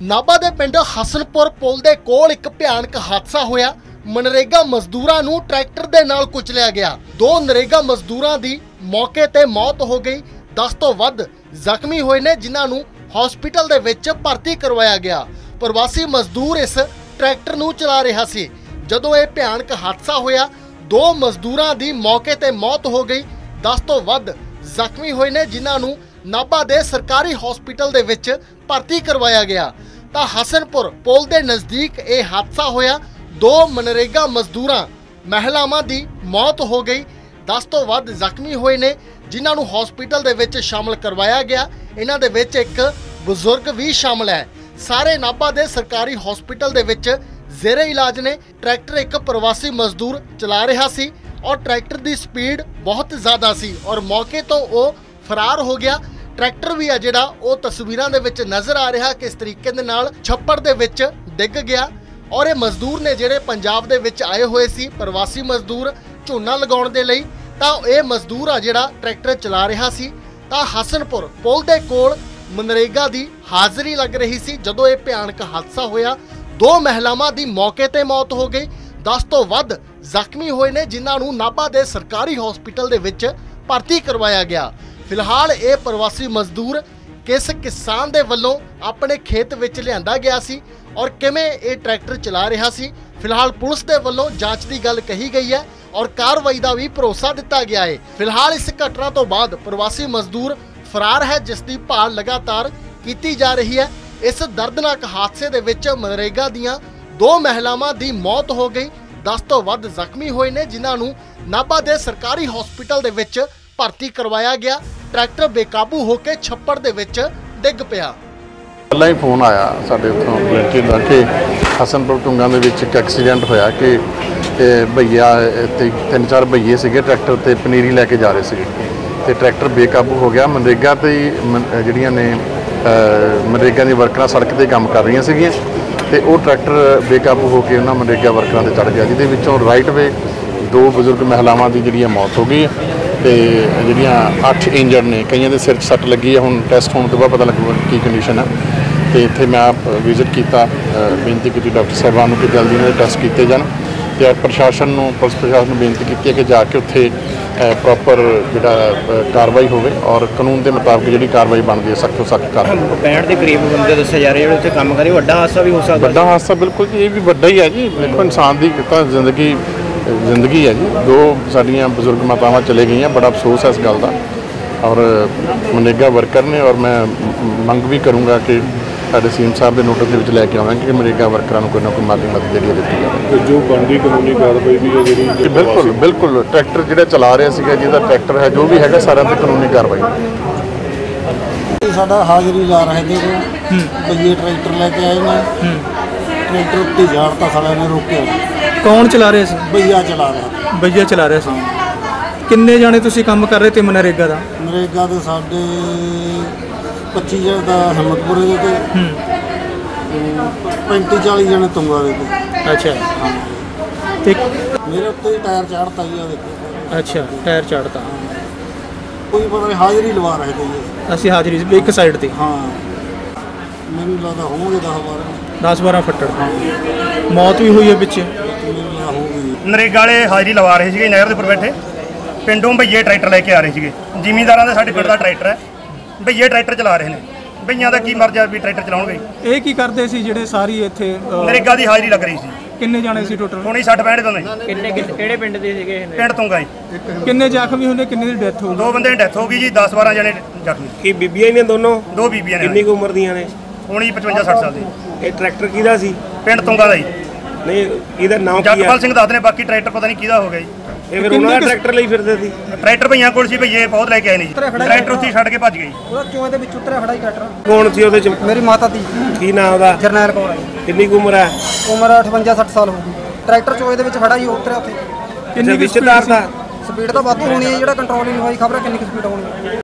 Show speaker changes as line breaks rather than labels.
नाभा दे पिंड हसनपुर पुल दे कोल एक भयानक हादसा होया। मनरेगा मजदूरां नूं ट्रैक्टर दे नाल कुचलिया गया। 2 नरेगा मजदूरां दी मौके ते मौत हो गई। 10 तो वध जख्मी होए ने, जिन्हां नूं हॉस्पिटल दे विच भर्ती करवाया गया। प्रवासी मजदूर इस ट्रैक्टर नूं चला रहा सी जदों यह भयानक हादसा होया। 2 मजदूरां दी मौके ते मौत हो गई। 10 तो वध जख्मी होए ने, जिन्हां नूं नाभा दे सरकारी हॉस्पिटल दे विच भर्ती करवाया गया। ਤਾਂ ਹਸਨਪੁਰ ਪੁਲ ਦੇ ਨਜ਼ਦੀਕ ਇਹ ਹਾਦਸਾ ਹੋਇਆ। 2 ਮਨਰੇਗਾ ਮਜ਼ਦੂਰਾਂ ਮਹਿਲਾਵਾਂ ਦੀ ਮੌਤ ਹੋ ਗਈ। 10 ਤੋਂ ਵੱਧ ਜ਼ਖਮੀ ਹੋਏ ਨੇ, ਜਿਨ੍ਹਾਂ ਨੂੰ ਹਸਪੀਟਲ ਦੇ ਵਿੱਚ ਸ਼ਾਮਲ ਕਰਵਾਇਆ ਗਿਆ। ਇਹਨਾਂ ਦੇ ਵਿੱਚ ਇੱਕ ਬਜ਼ੁਰਗ ਵੀ ਸ਼ਾਮਲ ਹੈ। ਸਾਰੇ ਨਾਭਾ ਦੇ ਸਰਕਾਰੀ ਹਸਪੀਟਲ ਦੇ ਵਿੱਚ ਜ਼ੇਰੇ ਇਲਾਜ ਨੇ। ਟਰੈਕਟਰ ਇੱਕ ਪ੍ਰਵਾਸੀ ਮਜ਼ਦੂਰ ਚਲਾ ਰਿਹਾ ਸੀ ਔਰ ਟਰੈਕਟਰ ਦੀ ਸਪੀਡ ਬਹੁਤ ਜ਼ਿਆਦਾ ਸੀ ਔਰ ਮੌਕੇ ਤੋਂ ਉਹ ਫਰਾਰ ਹੋ ਗਿਆ। ट्रैक्टर भी है जिहड़ा वो तस्वीरां दे विच नज़र आ रहा किस तरीके दे नाल छप्पड़ दे विच डिग गया। और ये मजदूर ने जिहड़े पंजाब दे विच आए हुए सी, प्रवासी मजदूर झोना लगाउण दे लई, तां ये मजदूर आ जिहड़ा ट्रैक्टर चला रहा सी। तां हसनपुर पुल दे कोल मनरेगा दी हाज़री लग रही सी जदों ये भयानक हादसा होया। 2 महिलावां दी मौके ते मौत हो गई। 10 तो वध जख्मी होए ने, जिन्हां नूं नाभा दे सरकारी हॉस्पिटल दे विच भर्ती करवाया गया। फिलहाल ये प्रवासी मजदूर किस किसान दे वल्लों अपने खेत विच लिआंदा गया सी और किवें ये ट्रैक्टर चला रहा सी, फिलहाल पुलिस दे वल्लों जांच की गल कही गई है और कार्रवाई का भी भरोसा दिता गया है। फिलहाल इस घटना तो बाद प्रवासी मजदूर फरार है, जिसकी भाल लगातार की जा रही है। इस दर्दनाक हादसे दे विच मनरेगा दीआं 2 महिलावां दी मौत हो गई। 10 तो वध जख्मी होए ने, जिन्हां नूं नाभा दे सरकारी हॉस्पिटल दे विच भर्ती करवाया गया। ट्रैक्टर बेकाबू होकर छप्पड़ दे विच डिग पिया।
पहला ही फोन आया साडे उत्थों वलंटियर दा कि हसनपुर टुंगा दे विच एक एक्सीडेंट होया कि भईया 3-4 भईए सीगे ट्रैक्टर ते पनीरी लैके जा रहे सीगे ते ट्रैक्टर बेकाबू हो गया। मनरेगा ते जिहड़ियां ने मनरेगा दी वर्करां सड़क ते काम कर रहीआं सीगीआं ते वो ट्रैक्टर बेकाबू हो के उन्हां मनरेगा वर्करां ते चढ़ गया, जिहदे विचों राइट वे 2 बजुर्ग महिलावां दी जिहड़ी मौत हो गई ਤੇ ਜਿਹੜੀਆਂ 8 ਇੰਜਰਡ ਨੇ, ਕਈਆਂ ਦੇ ਸਿਰ 'ਚ ਸੱਟ ਲੱਗੀ ਹੈ। ਹੁਣ ਟੈਸਟ ਹੋਣ ਤੋਂ ਬਾਅਦ ਪਤਾ ਲੱਗੂਗਾ ਕੀ ਕੰਡੀਸ਼ਨ ਹੈ। ਤੇ ਇੱਥੇ ਮੈਂ ਆਪ ਵਿਜ਼ਿਟ ਕੀਤਾ, ਬੇਨਤੀ ਕੀਤੀ ਡਾਕਟਰ ਸਾਹਿਬਾਨ ਨੂੰ ਕਿ ਜਲਦੀ ਇਹਨਾਂ ਦੇ ਟੈਸਟ ਕੀਤੇ ਜਾਣ ਤੇ ਪ੍ਰਸ਼ਾਸਨ ਨੂੰ, ਪੁਲਿਸ ਪ੍ਰਸ਼ਾਸਨ ਨੂੰ ਬੇਨਤੀ ਕੀਤੀ ਹੈ ਕਿ ਜਾ ਕੇ ਉੱਥੇ ਪ੍ਰੋਪਰ ਜਿਹੜਾ ਕਾਰਵਾਈ ਹੋਵੇ ਔਰ ਕਾਨੂੰਨ ਦੇ ਮੁਤਾਬਕ ਜਿਹੜੀ ਕਾਰਵਾਈ ਬਣਦੀ ਹੈ ਸਖਤ ਤੋਂ ਸਖਤ ਕਾਰਵਾਈ।
65 ਦੇ ਕਰੀਬ ਬੰਦੇ ਦੱਸੇ ਜਾ ਰਹੇ ਜਿਹੜੇ ਉੱਥੇ ਕੰਮ ਕਰੇ। ਵੱਡਾ ਹਾਦਸਾ ਵੀ ਹੋ ਸਕਦਾ।
ਵੱਡਾ ਹਾਦਸਾ ਬਿਲਕੁਲ ਜੀ, ਇਹ ਵੀ ਵੱਡਾ ਹੀ ਹੈ ਜੀ। ਦੇਖੋ ਇਨਸਾਨ ਦੀ ਤਾਂ ਜ਼ਿੰਦਗੀ ਹੈ ਜੀ। 2 ਸਾਡੀਆਂ ਬਜ਼ੁਰਗ ਮਾਤਾਵਾਂ ਚਲੇ ਗਈਆਂ, ਬੜਾ ਅਫਸੋਸ ਹੈ ਇਸ ਗੱਲ ਦਾ। ਔਰ ਮਨਰੇਗਾ ਵਰਕਰ ਨੇ ਔਰ ਮੈਂ ਮੰਗ ਵੀ ਕਰੂੰਗਾ ਕਿ ਸਾਡੇ ਸੀਐਮ ਸਾਹਿਬ ਦੇ ਨੋਟਿਸ ਦੇ ਵਿੱਚ ਲੈ ਕੇ ਆਵਾਂਗੇ ਕਿ ਮਨਰੇਗਾ ਵਰਕਰਾਂ ਨੂੰ ਕੋਈ ਨਾ ਕੋਈ ਮਾਲੀ ਮਦਦ ਜਿਹੜੀ ਦਿੱਤੀ ਜਾਵੇ।
ਜੋ ਬਣਦੀ ਕਾਨੂੰਨੀ ਕਾਰਵਾਈ ਵੀ ਹੈ ਜਿਹੜੀ
ਬਿਲਕੁਲ ਟਰੈਕਟਰ ਜਿਹੜਾ ਚਲਾ ਰਿਹਾ ਸੀਗਾ, ਜਿਹਦਾ ਟਰੈਕਟਰ ਹੈ, ਜੋ ਵੀ ਹੈਗਾ ਸਾਰਿਆਂ ਤੇ ਕਾਨੂੰਨੀ ਕਾਰਵਾਈ।
ਸਾਡਾ ਹਾਜ਼ਰੀ ਲਾ ਰਹੇ ਤੇ ਭਈਏ ट्रैक्टर लेके आए ने, ट्रैक्टर उत्ते झाड़ता सालिਆਂ ने रोकिਆ।
कौन चला रहे सी?
भैया चला रहा।
भैया चला रहे सी। किन्ने जाने तुसी काम कर रहे थे मनरेगा दा?
मनरेगा दे साडे 25 जने दा हिम्मतपुरे दे ते 35-40 जने तुंगा दे ते।
अच्छा ते
मेरे उत्ते टायर चाड़ता ही आ देखो।
अच्छा टायर चाड़ता।
कोई पता नहीं, हाज़री लवा रहे थे ये।
ਅਸੀਂ ਹਾਜ਼ਰੀ ਇੱਕ ਸਾਈਡ ਤੇ।
हाँ मैनूं लगदा होंगे
10-12 ਫੱਟੜ। ਮੌਤ ਵੀ ਹੋਈ ਹੈ ਪਿੱਛੇ।
ਨਰੇਗਾ ਵਾਲੇ ਹਾਜ਼ਰੀ ਲਵਾ ਰਹੇ ਸੀਗੇ ਨਹਿਰ ਦੇ ਉੱਪਰ ਬੈਠੇ। ਪਿੰਡੋਂ ਭਈਏ ਟਰੈਕਟਰ ਲੈ ਕੇ ਆ ਰਹੇ ਸੀਗੇ। ਜ਼ਿਮੀਂਦਾਰਾਂ ਦਾ ਸਾਡੇ ਪਿੰਡ ਦਾ ਟਰੈਕਟਰ ਹੈ, ਭਈਏ ਟਰੈਕਟਰ ਚਲਾ ਰਹੇ ਨੇ। ਭਈਆਂ ਦਾ ਕੀ ਮਰਜ਼ਾ ਵੀ ਟਰੈਕਟਰ ਚਲਾਉਣਗੇ।
ਇਹ ਕੀ ਕਰਦੇ ਸੀ ਜਿਹੜੇ ਸਾਰੀ ਇੱਥੇ
ਨਰੇਗਾ ਦੀ ਹਾਜ਼ਰੀ ਲੱਗ ਰਹੀ ਸੀ?
ਕਿੰਨੇ ਜਾਣੇ ਸੀ ਟੋਟਲ?
ਹੁਣੀ 60-65 ਬੰਦੇ।
ਕਿਹੜੇ ਪਿੰਡ ਦੇ ਸੀਗੇ ਇਹ?
ਪਿੰਡ ਤੁੰਗਾ ਜੀ।
ਕਿੰਨੇ ਜ਼ਖਮੀ ਹੋਏ, ਕਿੰਨੇ ਦੀ ਡੈਥ ਹੋ ਗਈ?
2 ਬੰਦੇ ਦੀ ਡੈਥ ਹੋ ਗਈ ਜੀ, 10-12 ਜਣੇ ਜ਼ਖਮੀ।
ਕੀ ਬੀਬੀਆਂ ਹੀ ਨੇ ਦੋਨੋਂ?
2 ਬੀਬੀਆਂ ਨੇ।
ਕਿੰਨੀ ਕੁ ਉਮਰ ਦੀਆਂ ਨੇ?
ਹੁਣੀ 55-60 ਸਾਲ ਦੀ।
ਇਹ ਟਰੈਕਟਰ ਕਿਹਦਾ ਸੀ?
ਪਿੰਡ ਤੁੰਗਾ ਦਾ ਜੀ।
ਨਹੀਂ ਇਹਦਾ ਨਾਮ ਕੀ ਹੈ?
ਜਗਪਾਲ ਸਿੰਘ ਦੱਸਦੇ ਨੇ, ਬਾਕੀ ਟਰੈਕਟਰ ਪਤਾ ਨਹੀਂ ਕਿਹਦਾ ਹੋ ਗਿਆ ਜੀ।
ਇਹ ਫਿਰ ਉਹਨਾਂ ਦਾ ਟਰੈਕਟਰ ਲਈ ਫਿਰਦੇ ਸੀ?
ਟਰੈਕਟਰ ਭਈਆਂ ਕੋਲ ਸੀ, ਭਈਏ ਬਹੁਤ ਲੈ ਕੇ ਆਏ ਨੇ ਜੀ। ਟਰੈਕਟਰ ਉੱਥੇ ਛੱਡ ਕੇ ਭੱਜ ਗਏ।
ਉਹਦਾ ਚੋਏ ਦੇ ਵਿੱਚ ਉਤਰਿਆ ਖੜਾ ਹੀ ਟਰੈਕਟਰ।
ਕੌਣ ਸੀ ਉਹਦੇ ਚ?
ਮੇਰੀ ਮਾਤਾ ਦੀ।
ਕੀ ਨਾਮ ਉਹਦਾ?
ਜਰਨੈਲ ਕੌਰ ਹੈ।
ਕਿੰਨੀ ਕੁ ਉਮਰ ਹੈ?
ਉਮਰ 58-60 ਸਾਲ ਹੋ ਗਈ। ਟਰੈਕਟਰ ਚੋਏ ਦੇ ਵਿੱਚ ਖੜਾ ਹੀ ਉਤਰਿਆ ਉੱਥੇ।
ਕਿੰਨੀ
ਵਿੱਚ ਤਾਰ ਦਾ
ਸਪੀਡ ਤਾਂ ਵਾਧੂ ਹੋਣੀ ਹੈ, ਜਿਹੜਾ ਕੰਟਰੋਲ ਹੀ ਨਹੀਂ ਹੋਈ, ਖਬਰ ਕਿੰਨੀ ਕੁ ਸਪੀਡ ਹੋਣੀ।